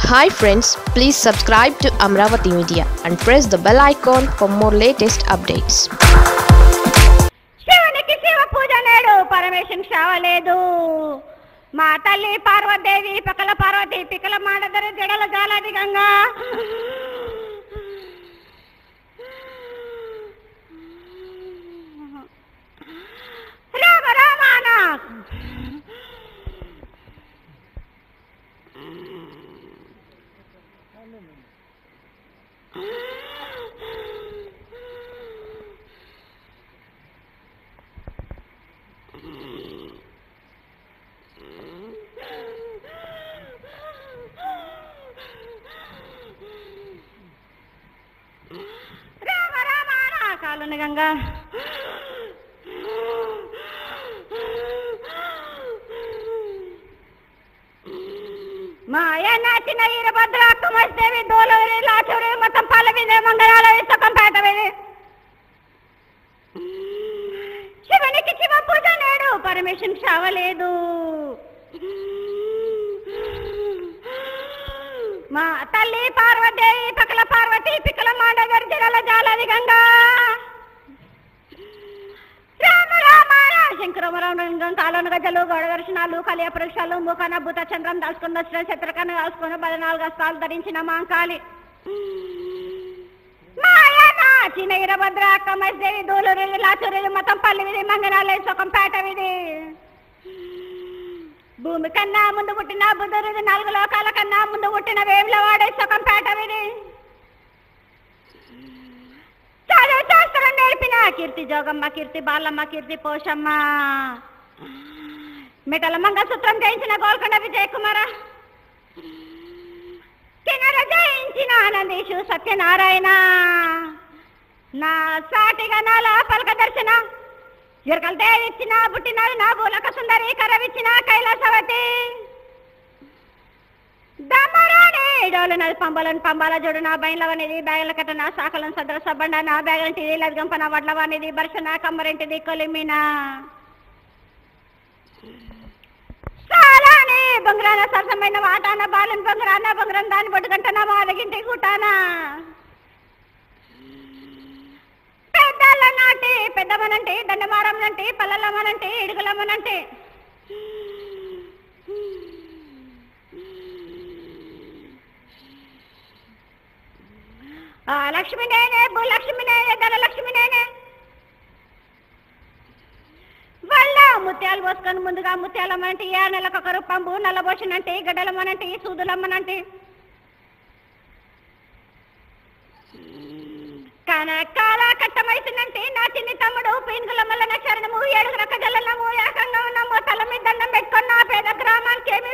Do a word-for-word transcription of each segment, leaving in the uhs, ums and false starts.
Hi friends, please subscribe to Amravati Media and press the bell icon for more latest updates. శివునికి శివ పూజ నేడు పరమేశ్వరుని క్షావలేదు. మా తల్లి పార్వతీదేవి పకల పార్వతి పికల మాడదరి జడల జాలాది గంగా రామ రామానా రామ రామానా కాలుని గంగా మాయ నాచిన ఈరభద్ర కుమస్దేవి దోలూరి లాచూరి మొత్తం పాలవిదే మంగళాల విశ్వకం పేటవిది శివునికి శివ పూజ నేడు పరమేశ్వరుని క్షావలేదు. మా తల్లి పార్వతీదేవి పకల పార్వతి పికల మాండగర్ జిరల జాలాది గంగా రామ రామ శంకరమరం కాలోన గజలు గౌడ దర్శనాలు కలియ పరీక్షలు ముఖాన భూత చంద్రం దాల్చుకున్న శత్రుకను దాల్చుకున్న పద్నాలుగు అస్తాలు ధరించిన మాంకాళి చిన్న ఈరభద్ర కమస్దేవి దూలూరి లాచూరి మతం పల్లి విధి మంగనాలయ సుఖం పేట విధి భూమి కన్నా ముందు పుట్టిన బుధుడిది నాలుగు లోకాల కన్నా ముందు పుట్టిన వేముల వాడే సుఖం పేట విధి చదువు శాస్త్రం నేర్పిన కీర్తి జోగమ్మ కీర్తి బాలమ్మ కీర్తి పోషమ్మ మిటల మంగళసూత్రం జయించిన గోల్కొండ విజయ కుమార కిన్నర జయించిన ఆనందీషు సత్యనారాయణ నా సాటిగా నాల పలక దర్శన ఎరకలు దేవిచ్చిన పుట్టినాడు నా భూలక సుందరి కరవిచ్చిన కైలాసవతి దమరాణి డోలు నది పంబలను పంబాల జోడు నా బయలవనిది బ్యాగుల కట్ట నా శాఖలను సదర సబ్బండ నా బ్యాగంటిది లద్గంపన వడ్లవానిది బర్షన కమ్మరింటిది కొలిమిన సాలాని బొంగరాన సరసమైన వాటాన బాలను బొంగరాన బొంగరం దాని బొడ్డుగంట నా మాదగింటి కూటానా పెద్దల నాటి పెద్దమనంటే దండమారమ్మనంటే పల్లెలమ్మనంటే ఇడుగులమ్మనంటే లక్ష్మి నేనే భూలక్ష్మి నేనే ధనలక్ష్మి నేనే వాళ్ళ ముత్యాలు పోసుకొని ముందుగా ముత్యాలమ్మనంటే ఏ నెలకొకరు పంబు నల్లబోషనంటే గడ్డలమ్మనంటే సూదులమ్మనంటే కనకాల కట్టమైతుందంటే నా చిన్ని తమ్ముడు పీనుగులమ్మల నక్షరణము ఏడుగు రక్క జల్లము ఏకంగా ఉన్నాము తల మీద దండం పెట్టుకున్న పేద గ్రామానికి ఏమి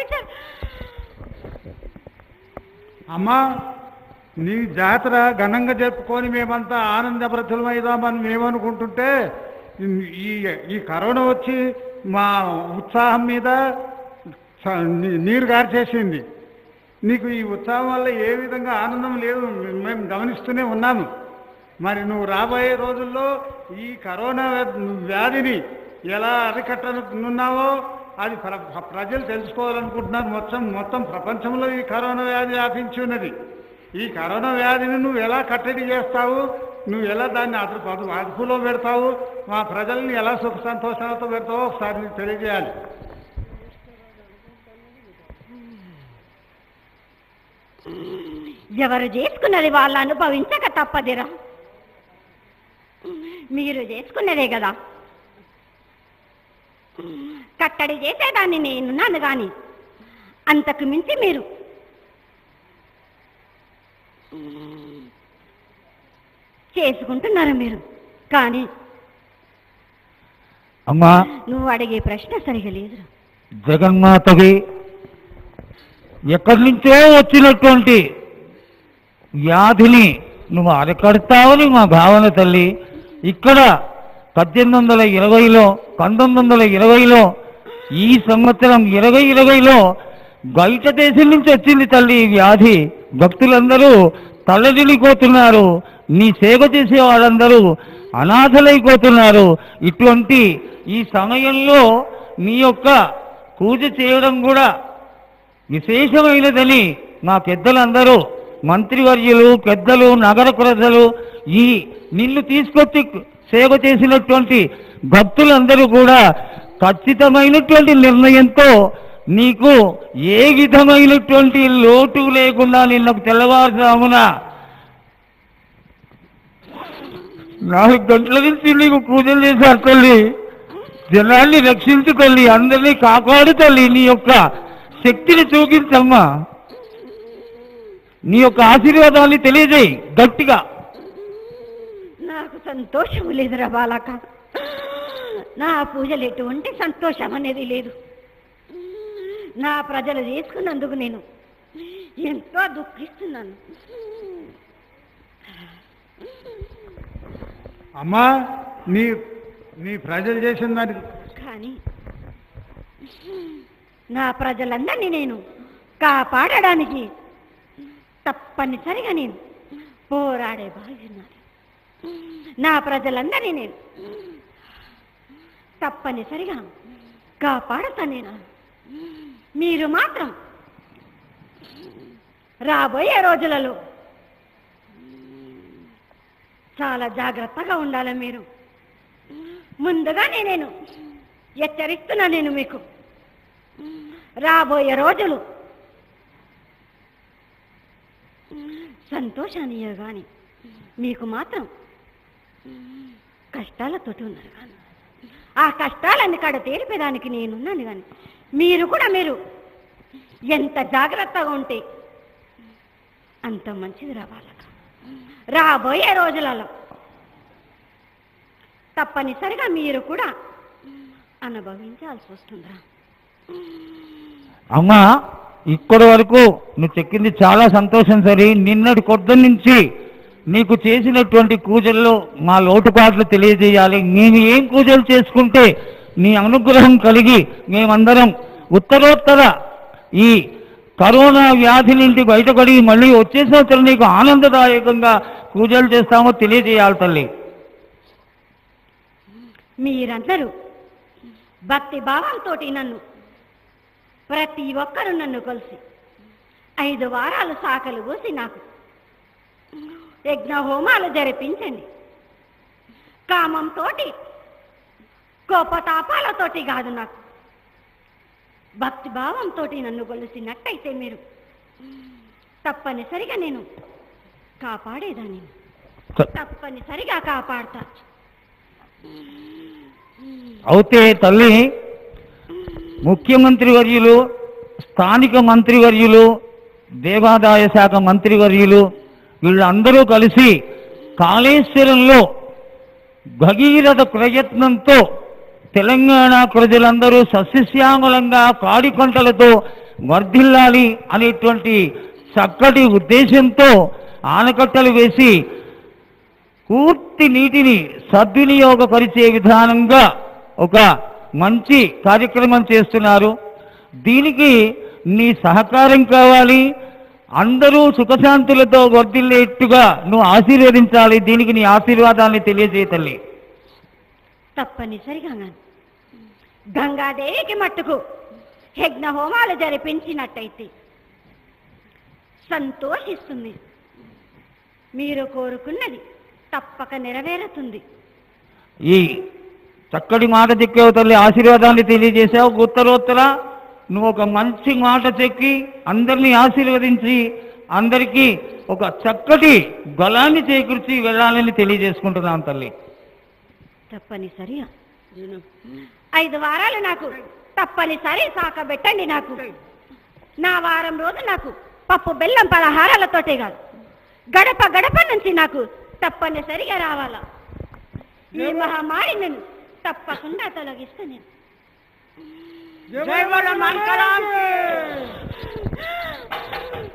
అమ్మా నీ జాతర ఘనంగా చెప్పుకొని మేమంతా ఆనందభ్రతులమైదామని మేమనుకుంటుంటే ఈ ఈ కరోనా వచ్చి మా ఉత్సాహం మీద నీరు గార్చేసింది. నీకు ఈ ఉత్సాహం వల్ల ఏ విధంగా ఆనందం లేదు మేము గమనిస్తూనే ఉన్నాము. మరి నువ్వు రాబోయే రోజుల్లో ఈ కరోనా వ్యాధిని ఎలా అరికట్టనున్నావో అది ప్ర ప్రజలు తెలుసుకోవాలనుకుంటున్నారు. మొత్తం మొత్తం ప్రపంచంలో ఈ కరోనా వ్యాధి వ్యాపించి ఉన్నది. ఈ కరోనా వ్యాధిని నువ్వు ఎలా కట్టడి చేస్తావు, నువ్వు ఎలా దాన్ని అదుపు అదుపులో పెడతావు, మా ప్రజల్ని ఎలా సుఖ సంతోషాలతో పెడతావో ఒకసారి నీకు తెలియజేయాలి. ఎవరు చేసుకున్నది వాళ్ళు అనుభవించక తప్పదిరా. మీరు చేసుకున్నదే కదా కట్టడి చేసేదాన్ని నేనున్నాను గాని అంతకు మించి మీరు చేసుకుంటున్నారు మీరు. కానీ అమ్మా నువ్వు అడిగే ప్రశ్న సరిగా లేదు. జగన్మాతకి ఎక్కడి నుంచో వచ్చినటువంటి వ్యాధిని నువ్వు అరికడతావని మా భావన తల్లి. ఇక్కడ పద్దెనిమిది వందల ఇరవైలో పంతొమ్మిది వందల ఇరవైలో ఈ సంవత్సరం ఇరవై ఇరవైలో బయట దేశం నుంచి వచ్చింది తల్లి ఈ వ్యాధి. భక్తులందరూ తల్లడిల్లిపోతున్నారు. నీ సేవ చేసే వాళ్ళందరూ అనాథలైపోతున్నారు. ఇటువంటి ఈ సమయంలో నీ యొక్క పూజ చేయడం కూడా విశేషమైనదని మా పెద్దలందరూ మంత్రివర్యులు, పెద్దలు, నగర ప్రజలు, ఈ నిన్ను తీసుకొచ్చి సేవ చేసినటువంటి భక్తులందరూ కూడా ఖచ్చితమైనటువంటి నిర్ణయంతో నీకు ఏ విధమైనటువంటి లోటు లేకుండా నిన్నకు తెల్లవారుజామున నాలుగు గంటల నుంచి నీకు పూజలు చేశారు తల్లి. జనాన్ని రక్షించు తల్లి, అందరినీ కాపాడు తల్లి. నీ యొక్క శక్తిని చూపించమ్మా, నీ యొక్క ఆశీర్వాదాన్ని తెలియజేయి గట్టిగా. నాకు సంతోషం లేదురా బాలక. నా పూజలు ఎటువంటి సంతోషం అనేది లేదు. నా ప్రజలు చేసుకున్నందుకు నేను ఎంతో దుఃఖిస్తున్నాను. అమ్మా, నీ నీ ప్రజలు చేసిన దానికి కానీ నా ప్రజలందరినీ నేను కాపాడడానికి తప్పనిసరిగా నేను పోరాడే బాగున్నాను. నా ప్రజలందరినీ నేను తప్పనిసరిగా కాపాడుతా. నేను మీరు మాత్రం రాబోయే రోజులలో చాలా జాగ్రత్తగా ఉండాలి. మీరు ముందుగానే నేను హెచ్చరిస్తున్నా. నేను మీకు రాబోయే రోజులు సంతోషాన్ని కానీ మీకు మాత్రం కష్టాలతోటి ఉన్నారు. కానీ ఆ కష్టాలన్నీ కాడ తేలిపేదానికి నేనున్నాను. కానీ మీరు కూడా మీరు ఎంత జాగ్రత్తగా ఉంటే అంత మంచిది రావాల. రాబోయే రోజులలో తప్పనిసరిగా మీరు కూడా అనుభవించాల్సి వస్తుందిరా. అమ్మా, ఇక్కడి వరకు నువ్వు చెక్కింది చాలా సంతోషం. సరే, నిన్నటి కొద్ది నుంచి నీకు చేసినటువంటి పూజల్లో మా లోటుపాట్లు తెలియజేయాలి. నేను ఏం పూజలు చేసుకుంటే నీ అనుగ్రహం కలిగి మేమందరం ఉత్తరోత్తర ఈ కరోనా వ్యాధి నుండి బయటపడి మళ్ళీ వచ్చే సంవత్సరం నీకు ఆనందదాయకంగా పూజలు చేస్తామో తెలియజేయాలి తల్లి. మీరందరూ భక్తి భావంతో నన్ను ప్రతి ఒక్కరూ నన్ను కలిసి ఐదు వారాలు శాఖలు పోసి నాకు యజ్ఞ హోమాలు జరిపించండి. కామంతో కోపతాపాలతోటి కాదు, నాకు భక్తి భావంతో నన్ను కొలిసినట్టయితే మీరు తప్పనిసరిగా నేను కాపాడేదాన్ని. తప్పనిసరిగా కాపాడతా. అయితే తల్లి, ముఖ్యమంత్రి వర్యులు, స్థానిక మంత్రివర్యులు, దేవాదాయ శాఖ మంత్రివర్యులు వీళ్ళందరూ కలిసి కాళేశ్వరంలో భగీరథ ప్రయత్నంతో తెలంగాణ ప్రజలందరూ సస్యశ్యామలంగా కాడి పంటలతో వర్ధిల్లాలి అనేటువంటి చక్కటి ఉద్దేశంతో ఆనకట్టలు వేసి పూర్తి నీటిని సద్వినియోగపరిచే విధానంగా ఒక మంచి కార్యక్రమం చేస్తున్నారు. దీనికి నీ సహకారం కావాలి. అందరూ సుఖశాంతులతో వర్ధిల్లేట్టుగా నువ్వు ఆశీర్వదించాలి. దీనికి నీ ఆశీర్వాదాన్ని తెలియజేయ తల్లి. తప్పనిసరిగా గంగాదేవికి మట్టుకు యజ్ఞ హోమాలు జరిపించినట్టయితే సంతోషిస్తుంది. మీరు కోరుకున్నది తప్పక నెరవేరుతుంది. ఈ చక్కటి మాట చెక్కావు తల్లి, ఆశీర్వాదాన్ని తెలియజేశావు. ఉత్తరోత్తర నువ్వు ఒక మంచి మాట చెక్కి అందరినీ ఆశీర్వదించి అందరికీ ఒక చక్కటి బలాన్ని చేకూర్చి వెళ్ళాలని తెలియజేసుకుంటున్నాను తల్లి. తప్పనిసరిగా ఐదు వారాలు నాకు తప్పనిసరి సాకబెట్టండి. నాకు నా వారం రోజు నాకు పప్పు బెల్లం పలహారాలతోటే కాదు, గడప గడప నుంచి నాకు తప్పనిసరిగా రావాలా. ఈ మహమ్మారి నేను తప్పకుండా తొలగిస్తా. నేను జై బోలో మంగళాంబ.